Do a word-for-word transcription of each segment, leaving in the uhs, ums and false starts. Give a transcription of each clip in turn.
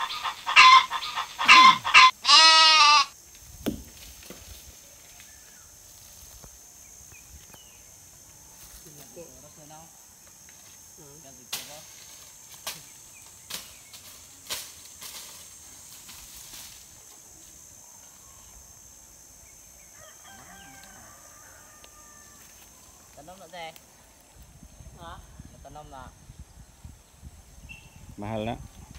Tanam nak teh? Ha? Tanam nak. Mahal na.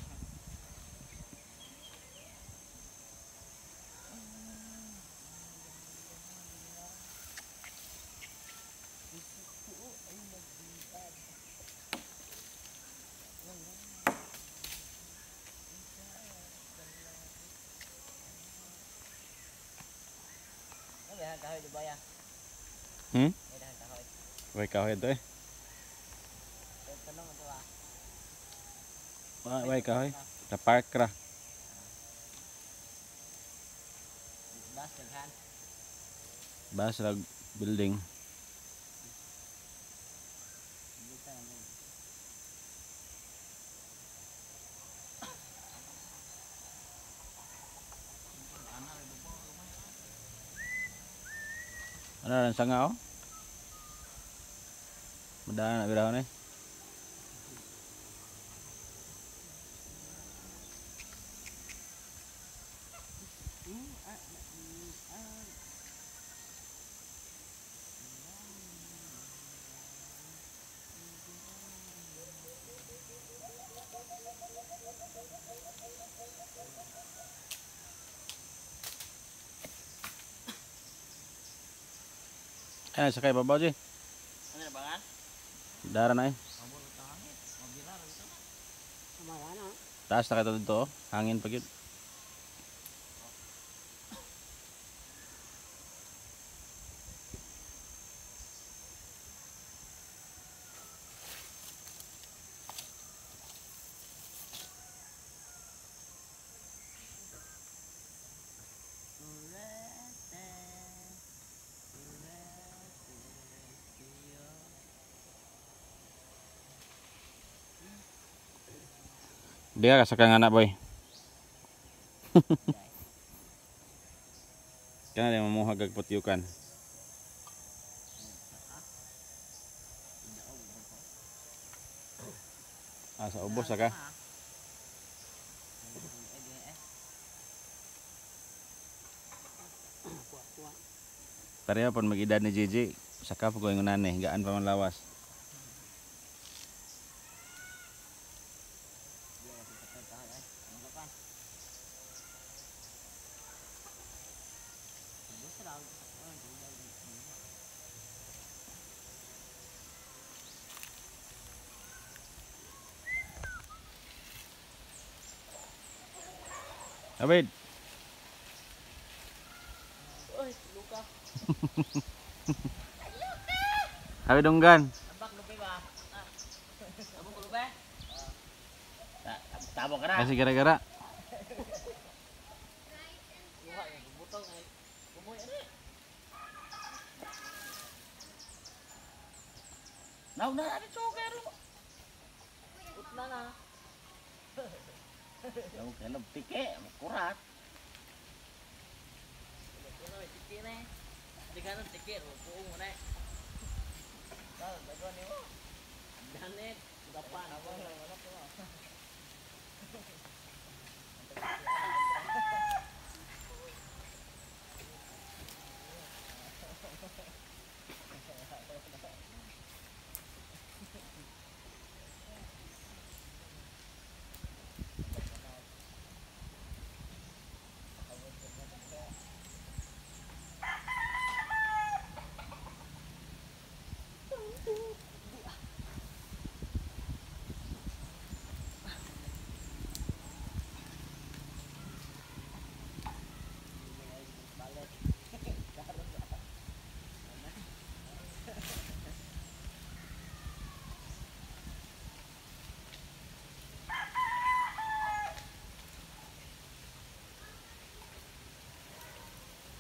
Dahan kahoy di ba ya? Hmm? May dahan kahoy. Way kahoy ito eh. Tanong ito ah. Wa- Way kahoy. Sa park ra. Bas daghan. Bas ra building. Ano ran sanga oh? Madaan na biraw ni. Ano sakay babaw ji? Ano na bangan? Dara na eh. Mabot ang hangin. Mabila ra ito na. Amara na. Taas na kayo dito oh. Hangin pa gyud. Dia kasakang anak boy. Kana dia mamuhag og putyukan. Asa ubos ka? Pareha pon mag-edad ni Gigi, saka po ko ingunan eh, gaan pa man lawas. Abid. Oy, luka. Abid donggan. Abak lupa ba? Ah. Tabok ko lupa. Ah. Tabok ka na. Kasi gara-gara. Luha yung butong ay. Bumoy ani. Naw na ani choker. Utna na. Lalu kena pike, kurat. Kena pike ni, dengan pike, buung ni. Tahu, bagus ni mo. Danet, dapat apa? Mana tu?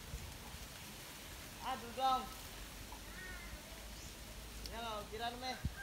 Dudong. Ya, kira-kira